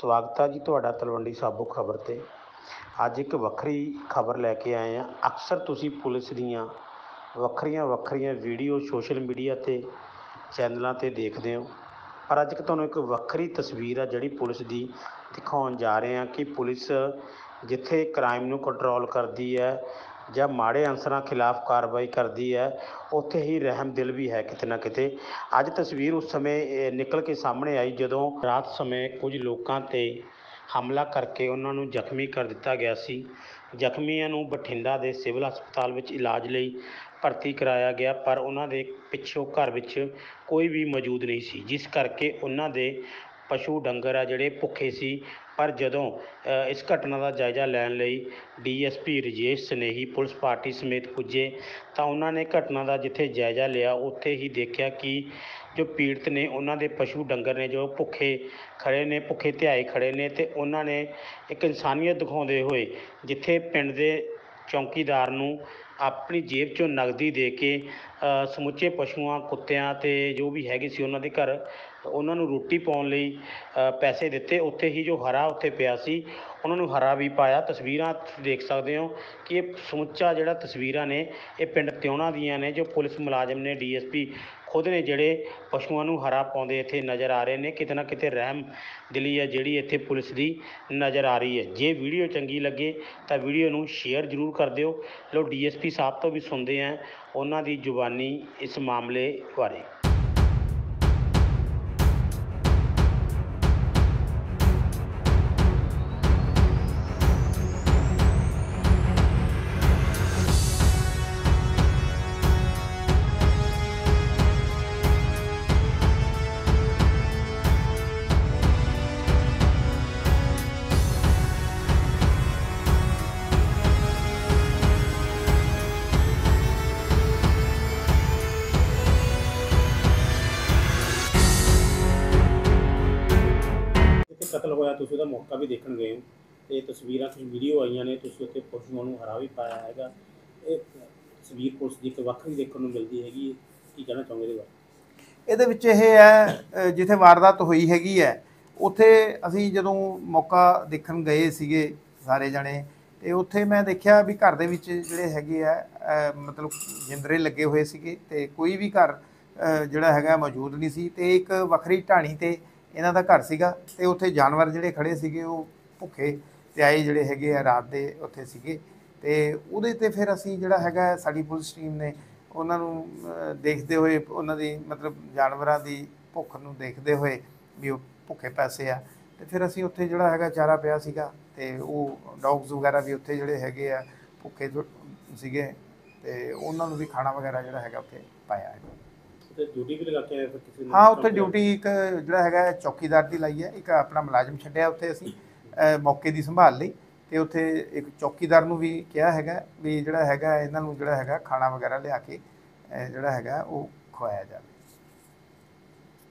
ਸਵਾਗਤ ਹੈ ਜੀ ਤੁਹਾਡਾ ਤਲਵੰਡੀ ਸਾਬੋ ਖਬਰ 'ਤੇ। ਅੱਜ ਇੱਕ ਵੱਖਰੀ ਖਬਰ ਲੈ ਕੇ ਆਏ ਹਾਂ। ਅਕਸਰ ਤੁਸੀਂ ਪੁਲਿਸ ਦੀਆਂ ਵੱਖਰੀਆਂ ਵੀਡੀਓ ਸੋਸ਼ਲ ਮੀਡੀਆ 'ਤੇ ਚੈਨਲਾਂ 'ਤੇ ਦੇਖਦੇ ਹੋ, ਪਰ ਅੱਜ ਤੁਹਾਨੂੰ ਇੱਕ ਵੱਖਰੀ ਤਸਵੀਰ ਆ ਜਿਹੜੀ ਪੁਲਿਸ ਦੀ ਦਿਖਾਉਣ ਜਾ ਰਹੇ ਹਾਂ ਕਿ ਪੁਲਿਸ ਜਿੱਥੇ ਕ੍ਰਾਈਮ ਨੂੰ ਕੰਟਰੋਲ ਕਰਦੀ ਹੈ ਜਾਂ ਮਾੜੇ ਅਨਸਰਾਂ ਖਿਲਾਫ ਕਾਰਵਾਈ ਕਰਦੀ ਹੈ, ਉੱਥੇ ਹੀ ਰਹਿਮ ਦਿਲ ਵੀ ਹੈ ਕਿਤੇ ਨਾ ਕਿਤੇ। ਅੱਜ ਤਸਵੀਰ ਉਸ ਸਮੇਂ ਨਿਕਲ ਕੇ ਸਾਹਮਣੇ ਆਈ ਜਦੋਂ ਰਾਤ ਸਮੇਂ ਕੁਝ ਲੋਕਾਂ 'ਤੇ ਹਮਲਾ ਕਰਕੇ ਉਹਨਾਂ ਨੂੰ ਜ਼ਖਮੀ ਕਰ ਦਿੱਤਾ ਗਿਆ ਸੀ। ਜ਼ਖਮੀਆਂ ਨੂੰ ਬਠਿੰਡਾ ਦੇ ਸਿਵਲ ਹਸਪਤਾਲ ਵਿੱਚ ਇਲਾਜ ਲਈ ਭਰਤੀ ਕਰਾਇਆ ਗਿਆ, ਪਰ ਉਹਨਾਂ ਦੇ ਪਿੱਛੋਂ ਘਰ ਵਿੱਚ ਕੋਈ ਵੀ ਮੌਜੂਦ ਨਹੀਂ ਸੀ, ਜਿਸ ਕਰਕੇ ਉਹਨਾਂ ਦੇ ਪਸ਼ੂ ਡੰਗਰ ਆ ਜਿਹੜੇ ਭੁੱਖੇ ਸੀ। ਪਰ ਜਦੋਂ ਇਸ ਘਟਨਾ ਦਾ ਜਾਇਜ਼ਾ ਲੈਣ ਲਈ DSP Rajesh Snehi police party ਸਮੇਤ ਪੁੱਜੇ ਤਾਂ ਉਹਨਾਂ ਨੇ ਘਟਨਾ ਦਾ ਜਿੱਥੇ ਜਾਇਜ਼ਾ ਲਿਆ ਉੱਥੇ ਹੀ ਦੇਖਿਆ ਕਿ ਜੋ ਪੀੜਤ ਨੇ ਉਹਨਾਂ ਦੇ ਪਸ਼ੂ ਡੰਗਰ ਨੇ ਜੋ ਭੁੱਖੇ ਧਿਆਏ ਖੜ੍ਹੇ ਨੇ, ਅਤੇ ਉਹਨਾਂ ਨੇ ਇੱਕ ਇਨਸਾਨੀਅਤ ਦਿਖਾਉਂਦੇ ਹੋਏ ਜਿੱਥੇ ਪਿੰਡ ਦੇ ਚੌਂਕੀਦਾਰ ਨੂੰ ਆਪਣੀ ਜੇਬ 'ਚੋਂ ਨਗਦੀ ਦੇ ਕੇ ਸਮੁੱਚੇ ਪਸ਼ੂਆਂ ਕੁੱਤਿਆਂ ਅਤੇ ਜੋ ਵੀ ਹੈਗੇ ਸੀ ਉਹਨਾਂ ਦੇ ਘਰ ਉਹਨਾਂ ਨੂੰ ਰੋਟੀ ਪਾਉਣ ਲਈ ਪੈਸੇ ਦਿੱਤੇ। ਉੱਥੇ ਹੀ ਜੋ ਹਰਾ ਉੱਥੇ ਪਿਆ ਸੀ ਉਹਨਾਂ ਨੂੰ ਹਰਾ ਵੀ ਪਾਇਆ। ਤਸਵੀਰਾਂ ਦੇਖ ਸਕਦੇ ਹੋ ਕਿ ਇਹ ਸਮੁੱਚਾ ਜਿਹੜਾ ਤਸਵੀਰਾਂ ਨੇ ਇਹ ਪਿੰਡ ਤਿਉਣਾ ਦੀਆਂ ਨੇ। ਜੋ ਪੁਲਿਸ ਮੁਲਾਜ਼ਮ ਨੇ DSP ਖੁਦ ਨੇ ਜਿਹੜੇ ਪਸ਼ੂਆਂ ਨੂੰ ਹਰਾ ਪਾਉਂਦੇ ਇੱਥੇ ਨਜ਼ਰ ਆ ਰਹੇ ਨੇ। ਕਿਤੇ ਨਾ ਕਿਤੇ ਰਹਿਮ ਦਿਲੀ ਹੈ ਜਿਹੜੀ ਇੱਥੇ ਪੁਲਿਸ ਦੀ ਨਜ਼ਰ ਆ ਰਹੀ ਹੈ। ਜੇ ਵੀਡੀਓ ਚੰਗੀ ਲੱਗੇ ਤਾਂ ਵੀਡੀਓ ਨੂੰ ਸ਼ੇਅਰ ਜ਼ਰੂਰ ਕਰ ਦਿਓ। ਲੋ DSP ਸਾਹਿਬ ਤੋਂ ਵੀ ਸੁਣਦੇ ਹਾਂ ਉਹਨਾਂ ਦੀ ਜ਼ੁਬਾਨੀ ਇਸ ਮਾਮਲੇ ਬਾਰੇ। ਕਤਲ ਹੋਇਆ ਤੁਸੀਂ ਉਹਦਾ ਮੌਕਾ ਵੀ ਦੇਖਣ ਗਏ ਹੋ ਅਤੇ ਤਸਵੀਰਾਂ ਕੁਝ ਵੀਡੀਓ ਆਈਆਂ ਨੇ, ਤੁਸੀਂ ਉੱਥੇ ਪਸ਼ੂਆਂ ਨੂੰ ਹਰਾ ਵੀ ਪਾਇਆ ਹੈਗਾ। ਇਹ ਤਸਵੀਰ ਪੁਲਿਸ ਦੀ ਇੱਕ ਵੱਖਰੀ ਦੇਖਣ ਨੂੰ ਮਿਲਦੀ ਹੈਗੀ। ਕੀ ਕਹਿਣਾ ਚਾਹੋਗੇ ਇਹਦੇ ਬਾਰੇ? ਇਹਦੇ ਵਿੱਚ ਇਹ ਹੈ ਜਿੱਥੇ ਵਾਰਦਾਤ ਹੋਈ ਹੈਗੀ ਹੈ ਉੱਥੇ ਅਸੀਂ ਜਦੋਂ ਮੌਕਾ ਦੇਖਣ ਗਏ ਸੀਗੇ ਸਾਰੇ ਜਣੇ, ਅਤੇ ਉੱਥੇ ਮੈਂ ਦੇਖਿਆ ਵੀ ਘਰ ਦੇ ਵਿੱਚ ਜਿਹੜੇ ਹੈਗੇ ਆ ਮਤਲਬ ਜਿੰਦਰੇ ਲੱਗੇ ਹੋਏ ਸੀਗੇ ਅਤੇ ਕੋਈ ਵੀ ਘਰ ਜਿਹੜਾ ਹੈਗਾ ਮੌਜੂਦ ਨਹੀਂ ਸੀ। ਅਤੇ ਇੱਕ ਵੱਖਰੀ ਢਾਣੀ 'ਤੇ ਇਹਨਾਂ ਦਾ ਘਰ ਸੀਗਾ ਅਤੇ ਉੱਥੇ ਜਾਨਵਰ ਜਿਹੜੇ ਖੜ੍ਹੇ ਸੀਗੇ ਉਹ ਭੁੱਖੇ ਪਿਆਏ ਜਿਹੜੇ ਹੈਗੇ ਆ ਰਾਤ ਦੇ ਉੱਥੇ ਸੀਗੇ। ਅਤੇ ਉਹਦੇ 'ਤੇ ਫਿਰ ਅਸੀਂ ਜਿਹੜਾ ਹੈਗਾ ਸਾਡੀ ਪੁਲਿਸ ਟੀਮ ਨੇ ਉਹਨਾਂ ਨੂੰ ਦੇਖਦੇ ਹੋਏ ਉਹਨਾਂ ਦੀ ਮਤਲਬ ਜਾਨਵਰਾਂ ਦੀ ਭੁੱਖ ਨੂੰ ਦੇਖਦੇ ਹੋਏ ਵੀ ਉਹ ਭੁੱਖੇ ਪੈਸੇ ਆ, ਅਤੇ ਫਿਰ ਅਸੀਂ ਉੱਥੇ ਜਿਹੜਾ ਹੈਗਾ ਚਾਰਾ ਪਿਆ ਸੀਗਾ ਅਤੇ ਉਹ ਡੌਗਸ ਵਗੈਰਾ ਵੀ ਉੱਥੇ ਜਿਹੜੇ ਹੈਗੇ ਆ ਭੁੱਖੇ ਸੀਗੇ ਅਤੇ ਉਹਨਾਂ ਨੂੰ ਵੀ ਖਾਣਾ ਵਗੈਰਾ ਜਿਹੜਾ ਹੈਗਾ ਉੱਥੇ ਪਾਇਆ ਹੈ। ਡਿਊਟੀ ਵੀ ਲਗਾ ਕੇ ਆਏ ਫਿਰ ਕਿਸੇ ਨੇ? ਹਾਂ, ਉੱਥੇ ਡਿਊਟੀ ਇੱਕ ਜਿਹੜਾ ਹੈਗਾ ਚੌਕੀਦਾਰ ਦੀ ਲਾਈ ਹੈ, ਇੱਕ ਆਪਣਾ ਮੁਲਾਜ਼ਮ ਛੱਡਿਆ ਉੱਥੇ ਅਸੀਂ ਮੌਕੇ ਦੀ ਸੰਭਾਲ ਲਈ, ਅਤੇ ਉੱਥੇ ਇੱਕ ਚੌਕੀਦਾਰ ਨੂੰ ਵੀ ਕਿਹਾ ਹੈਗਾ ਵੀ ਜਿਹੜਾ ਹੈਗਾ ਇਹਨਾਂ ਨੂੰ ਜਿਹੜਾ ਹੈਗਾ ਖਾਣਾ ਵਗੈਰਾ ਲਿਆ ਕੇ ਜਿਹੜਾ ਹੈਗਾ ਉਹ ਖਵਾਇਆ ਜਾਵੇ।